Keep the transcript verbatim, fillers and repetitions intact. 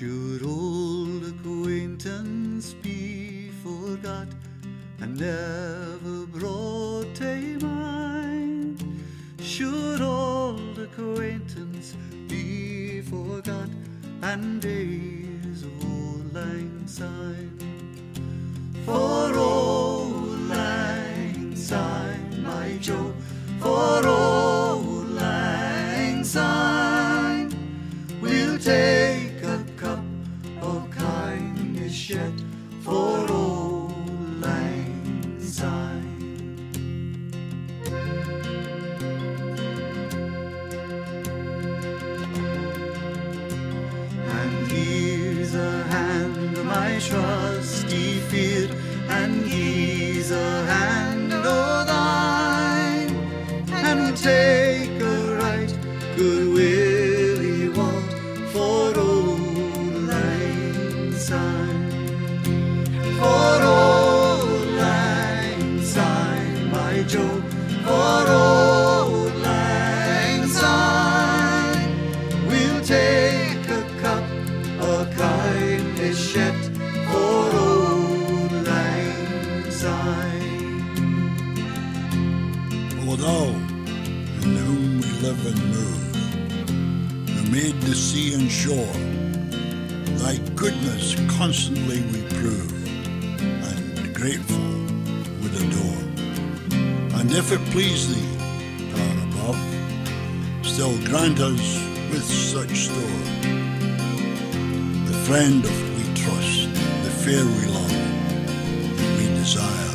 Should old acquaintance be forgot and never brought to mind? Should old acquaintance be forgot and days of old lang syne? For old lang syne, my Joe, for old lang syne, we'll take a cup of kindness yet for old lang syne. And here's a hand, my trusty fear, and he's a hand o' thine, and we'll take a right good willie want for old lang syne. For old lang syne, my Joe, for old lang syne, we'll take a cup of kindness yet for old lang syne. O Thou, in whom we live and move, who made the sea and shore, Thy goodness constantly we prove, and grateful would adore. And if it please Thee, Power above, still grant us with such store the friend of we trust, the fair we love, we desire.